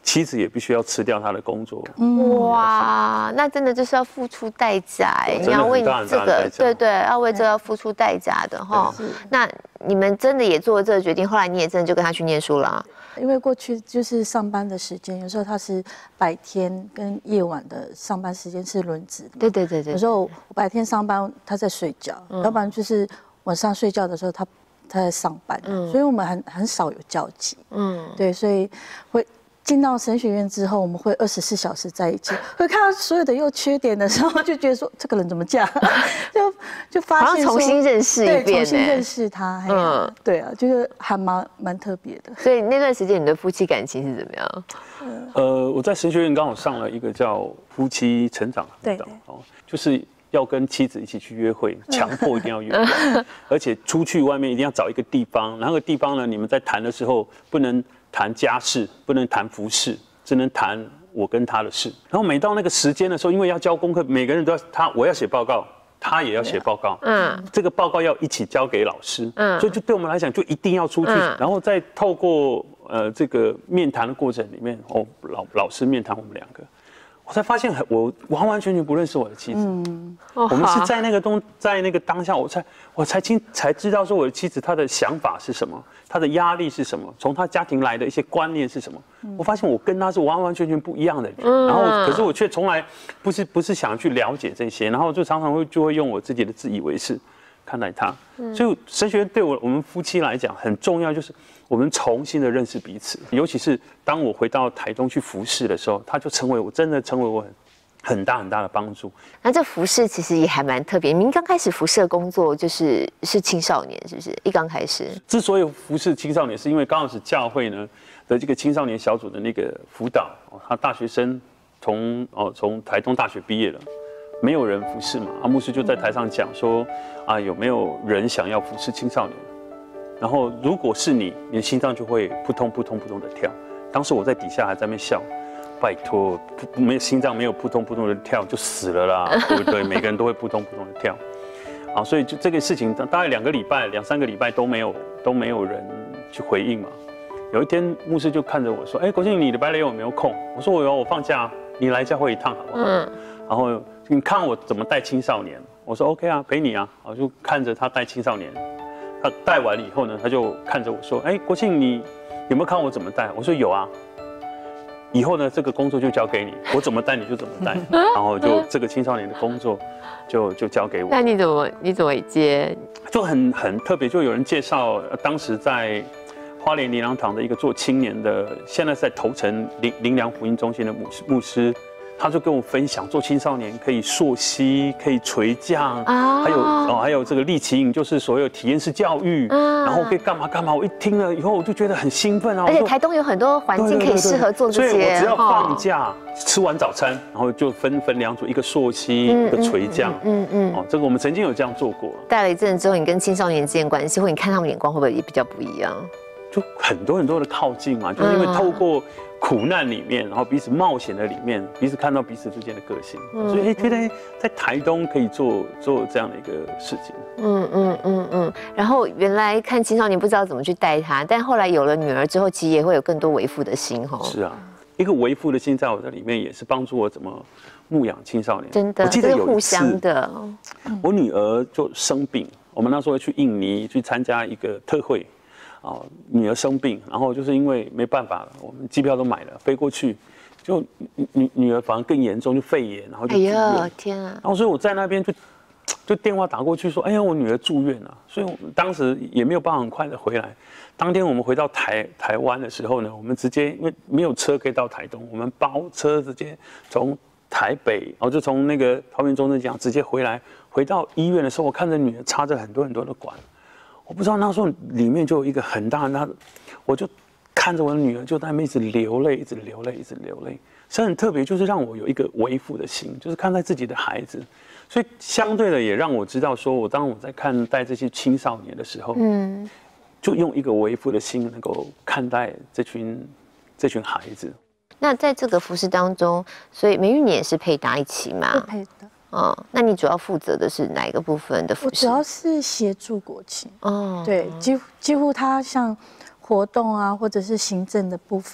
妻子也必须要辞掉她的工作。 哇，那真的就是要付出代价你要为这个，对，要为这个付出代价的哈。那你们真的也做了这个决定，后来你也真的就跟他去念书了。 因为过去就是上班的时间，有时候他是白天跟夜晚的上班时间是轮值的。对。有时候我白天上班他在睡觉，要不然就是晚上睡觉的时候他在上班，所以我们很少有交集。对，所以会进到神学院之后，我们会24小时在一起，会看到所有的优缺点的时候，就觉得说这个人怎么这样，就发现重新认识一遍， 重新认识他。对啊，就是还蛮特别的。 所以那段时间你的夫妻感情是怎么样？ 我在神学院刚好上了一个叫夫妻成长辅导，就是要跟妻子一起去约会，强迫一定要约会，而且出去外面一定要找一个地方，那个地方呢，你们在谈的时候不能谈家事，不能谈服事，只能谈我跟他的事。然后每到那个时间的时候，因为要交功课，每个人都要我要写报告，他也要写报告，这个报告要一起交给老师，所以就对我们来讲就一定要出去，然后再透过这个面谈的过程里面，老师面谈我们2个。我才发现我完完全全不认识我的妻子。我们是在那个当下，我才知道说我的妻子她的想法是什么，她的压力是什么，从她家庭来的一些观念是什么。我发现我跟她是完完全全不一样的人，然后可是我却从来不是想去了解这些，然后就常常就会用我自己的自以为是看待她。所以神学院对我们夫妻来讲很重要，就是我们重新的认识彼此，尤其是当我回到台东去服侍的时候，他就真的成为我很大的帮助。 那这服侍其实也还蛮特别。您刚开始服侍的工作是青少年，是不是？一刚开始， 之所以服侍青少年，是因为刚好是教会呢的这个青少年小组的那个辅导，他大学生从台东大学毕业了，没有人服侍嘛，牧师就在台上讲说有没有人想要服侍青少年？然后，如果是你的心脏就会扑通扑通扑通的跳。当时我在底下还在那边笑，拜托，心脏没有扑通扑通的跳就死了啦，对不对？每个人都会扑通扑通的跳。所以就这个事情大概2、3个礼拜都没有人去回应嘛。有一天牧师就看着我说：“国庆你礼拜6有没有空？”我说：“我放假，你来教会一趟好不好？”然后你看我怎么带青少年，我说 OK 啊，陪你啊。我就看着他带青少年。他带完以后呢，他就看着我说：“国庆，你有没有看我怎么带？”我说：“有啊。”以后呢，这个工作就交给你，我怎么带你就怎么带，然后就这个青少年的工作就交给我。 那你怎么接？ 就很特别，就有人介绍，当时在花莲灵粮堂的一个做青年的，现在在头城灵粮福音中心的牧师。他就跟我分享，做青少年可以溯溪，可以垂降，还有这个立起营，就是所有体验式教育，然后可以干嘛。我一听了以后，我就觉得很兴奋啊！ 而且台东有很多环境可以适合做这些， 所以我只要放假，吃完早餐，然后就分2组，一个溯溪，一个垂降。这个我们曾经有这样做过。 带了一阵之后，你跟青少年之间关系，或你看他们眼光会不会也比较不一样？ 就很多的靠近嘛，就是因为透过苦难里面，然后彼此冒险的里面，彼此看到彼此之间的个性，所以觉得在台东可以做这样的一个事情。 然后原来看青少年不知道怎么去带他，但后来有了女儿之后，其实也会有更多为父的心哈。 是啊，一个为父的心在我这里面也是帮助我怎么牧养青少年。 真的， 我记得有一次互相的， 我女儿就生病，我们那时候去印尼去参加一个特会。女儿生病，然后就是因为没办法了，我们机票都买了，飞过去，就女儿反而更严重，就肺炎，然后就住院。 天啊！ 然后所以我在那边就电话打过去说，我女儿住院了，所以我们当时也没有办法很快的回来。当天我们回到台湾的时候呢，我们直接因为没有车可以到台东，我们包车直接从台北，然后就从那个桃园中正机场直接回来。回到医院的时候，我看着女儿插着很多的管。我不知道那时候里面就有一个很大，我就看着我的女儿就在那边一直流泪，是很特别，就是让我有一个为父的心，就是看待自己的孩子，所以相对的也让我知道说，当我在看待这些青少年的时候，就用一个为父的心能够看待这群孩子。 那在这个服事当中，所以美玉你也是配搭一起吗？ 配的。 那你主要负责的是哪一个部分的服事？ 我主要是协助国庆。对，几乎他像活动啊，或者是行政的部分，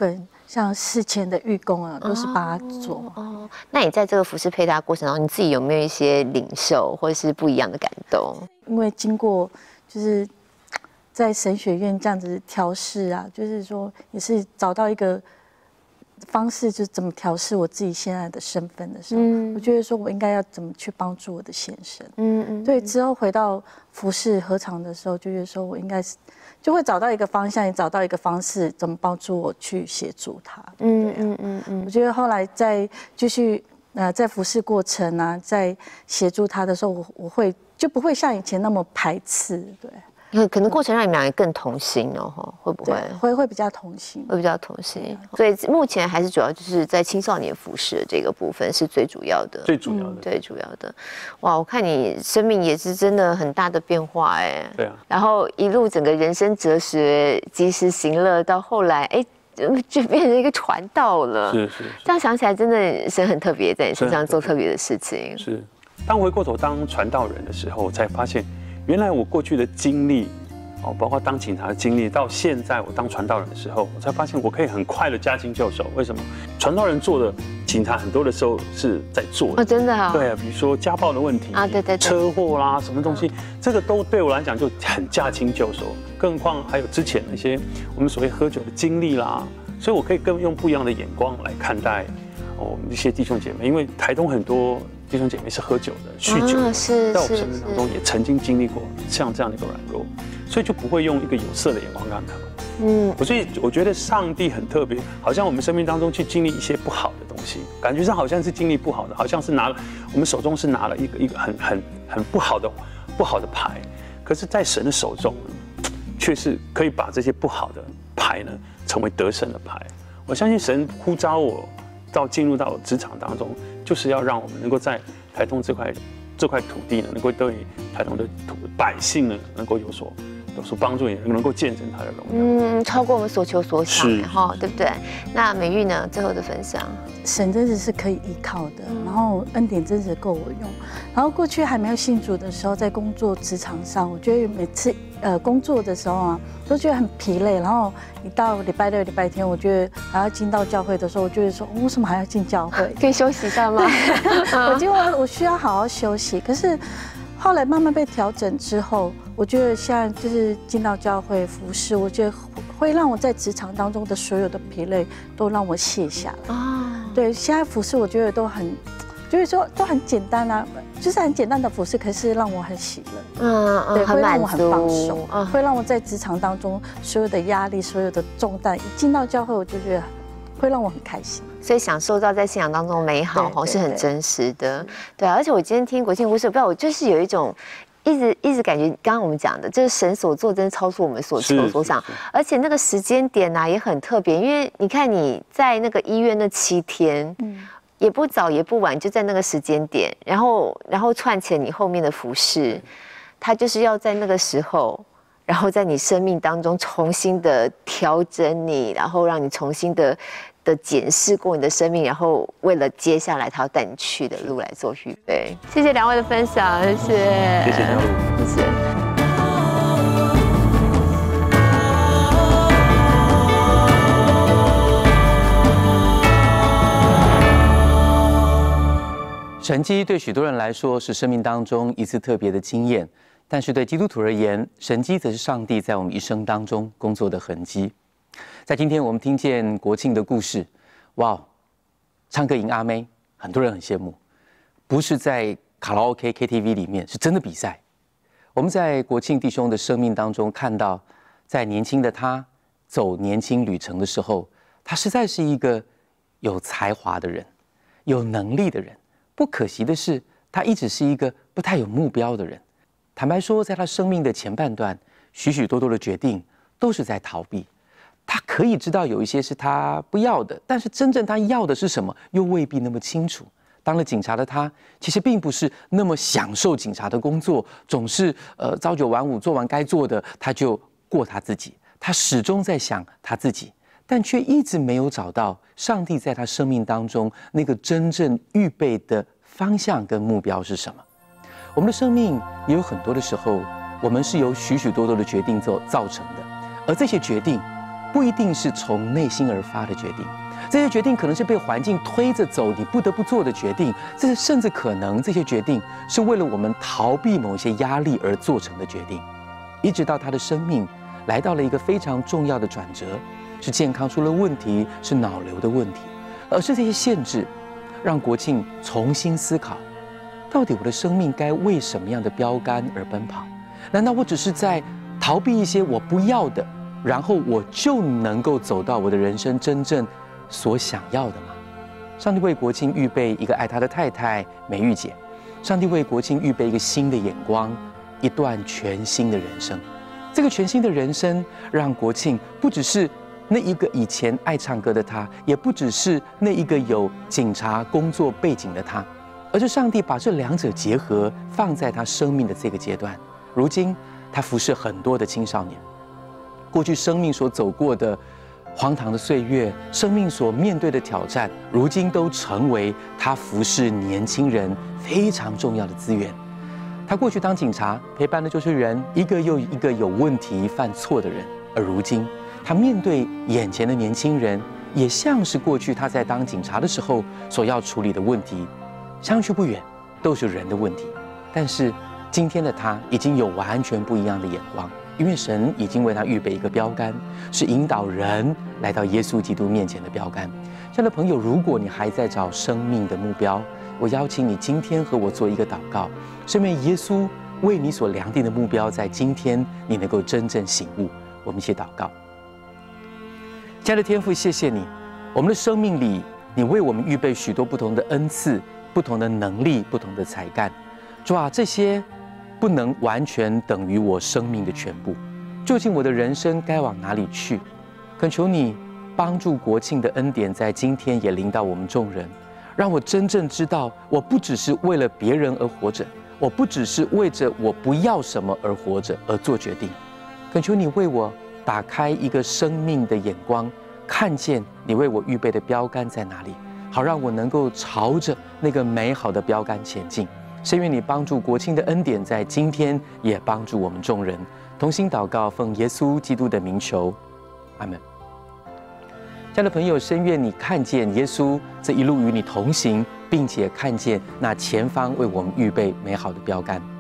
像事前的预工啊，都是帮他做。 哦，那你在这个服饰配搭过程当中，你自己有没有一些领受或者是不一样的感动？ 因为经过就是在神学院这样子调试啊，就是说也是找到一个方式，就是怎么调试我自己现在的身份的时候，我觉得说我应该要怎么去帮助我的先生。对，之后回到服饰合场的时候，就觉得说我应该是就会找到一个方向，也找到一个方式，怎么帮助我去协助他。我觉得后来在继续在服饰过程啊，在协助他的时候，我会就不会像以前那么排斥，对。 可能过程让你们两个更同心哦，会不会？ 会比较同心， 会比较同心。所以目前还是主要就是在青少年服饰的这个部分是最主要的， 最主要的， 最主要的。哇，我看你生命也是真的很大的变化哎。 对啊。 然后一路整个人生哲学及时行乐，到后来就变成一个传道了。 是。 这样想起来，真的神很特别，在你身上做特别的事情。 是。当回过头当传道人的时候，我才发现。原来我过去的经历，包括当警察的经历，到现在我当传道人的时候，我才发现我可以很快的驾轻就熟。为什么？传道人做的，警察很多的时候是在做的。 真的啊。对啊，比如说家暴的问题啊， 对， 车祸啦，什么东西，这个都对我来讲就很驾轻就熟。更何况还有之前那些我们所谓喝酒的经历啦，所以我可以更用不一样的眼光来看待我们一些弟兄姐妹，因为台东很多。弟兄姐妹是喝酒的、酗酒的，在我们生命当中也曾经经历过像这样的一个软弱，所以就不会用一个有色的眼光看他们。所以我觉得上帝很特别，好像我们生命当中去经历一些不好的东西，感觉上好像是经历不好的，好像是我们手中是拿了一个很不好的牌，可是，在神的手中呢，却是可以把这些不好的牌呢，成为得胜的牌。我相信神呼召我进入到职场当中。就是要让我们能够在台东这块土地呢，能够对台东的百姓呢，能够有所帮助，也能够见证他的荣耀。 超过我们所求所想，对不对？那美玉呢？最后的分享， 神真的是可以依靠的，然后恩典真的够我用。然后过去还没有信主的时候，在工作职场上，我觉得每次工作的时候啊，都觉得很疲累。然后一到礼拜六、礼拜天，我觉得还要进到教会的时候，我就会说，为什么还要进教会？ 可以休息一下吗？ 我觉得我需要好好休息。可是后来慢慢被调整之后，我觉得现在就是进到教会服侍，我觉得会让我在职场当中的所有的疲累都让我卸下来。对，现在服侍我觉得都很。就是说都很简单啊，就是很简单的服侍，可是让我很喜乐，对，会让我很放松，会让我在职场当中所有的压力、所有的重担，一进到教会，我就觉得会让我很开心。 所以享受到在信仰当中的美好，是很真实的，对啊。而且我今天听国庆故事，不知道我就是有一种。一直感觉，刚刚我们讲的，就是神所做，真的超出我们所求所想，而且那个时间点啊也很特别，因为你看你在那个医院那7天，也不早也不晚，就在那个时间点，然后串起你后面的服饰，他就是要在那个时候，然后在你生命当中重新的调整你，然后让你重新的检视过你的生命，然后为了接下来他要带你去的路来做预备。谢谢2位的分享，谢谢， 谢谢小鲁， 谢谢。 神迹对许多人来说是生命当中一次特别的经验，但是对基督徒而言，神迹则是上帝在我们一生当中工作的痕迹。在今天我们听见国庆的故事，哇，唱歌赢阿妹，很多人很羡慕。不是在卡拉 OK KTV 里面，是真的比赛。我们在国庆弟兄的生命当中看到，在年轻的他走年轻旅程的时候，他实在是一个有才华的人，有能力的人。不可惜的是，他一直是一个不太有目标的人。坦白说，在他生命的前半段，许许多多的决定都是在逃避。他可以知道有一些是他不要的，但是真正他要的是什么，又未必那么清楚。当了警察的他，其实并不是那么享受警察的工作，总是朝9晚5，做完该做的，他就过他自己。他始终在想他自己，但却一直没有找到上帝在他生命当中那个真正预备的方向跟目标是什么。我们的生命也有很多的时候，我们是由许许多多的决定造成的，而这些决定不一定是从内心而发的决定，这些决定可能是被环境推着走，你不得不做的决定。甚至可能这些决定是为了我们逃避某些压力而做成的决定。一直到他的生命来到了一个非常重要的转折，是健康出了问题，是脑瘤的问题，而是这些限制让国庆重新思考，到底我的生命该为什么样的标杆而奔跑？难道我只是在逃避一些我不要的，然后我就能够走到我的人生真正所想要的吗？上帝为国庆预备一个爱他的太太美玉姐，上帝为国庆预备一个新的眼光，一段全新的人生。这个全新的人生让国庆不只是那一个以前爱唱歌的他，也不只是那一个有警察工作背景的他，而是上帝把这两者结合，放在他生命的这个阶段。如今他服侍很多的青少年，过去生命所走过的荒唐的岁月，生命所面对的挑战，如今都成为他服侍年轻人非常重要的资源。他过去当警察，陪伴的就是人，一个又一个有问题犯错的人，而如今他面对眼前的年轻人，也像是过去他在当警察的时候所要处理的问题，相去不远，都是人的问题。但是今天的他已经有完全不一样的眼光，因为神已经为他预备一个标杆，是引导人来到耶稣基督面前的标杆。亲爱的朋友，如果你还在找生命的目标，我邀请你今天和我做一个祷告，是愿耶稣为你所量定的目标，在今天你能够真正醒悟。我们一起祷告。亲爱的天父，谢谢你，我们的生命里，你为我们预备许多不同的恩赐、不同的能力、不同的才干。主啊，这些不能完全等于我生命的全部。究竟我的人生该往哪里去？恳求你帮助国庆的恩典在今天也临到我们众人，让我真正知道，我不只是为了别人而活着，我不只是为着我不要什么而活着而做决定。恳求你为我打开一个生命的眼光，看见你为我预备的标杆在哪里，好让我能够朝着那个美好的标杆前进。深愿你帮助国庆的恩典在今天也帮助我们众人，同心祷告，奉耶稣基督的名求，阿们。亲爱的朋友，深愿你看见耶稣这一路与你同行，并且看见那前方为我们预备美好的标杆。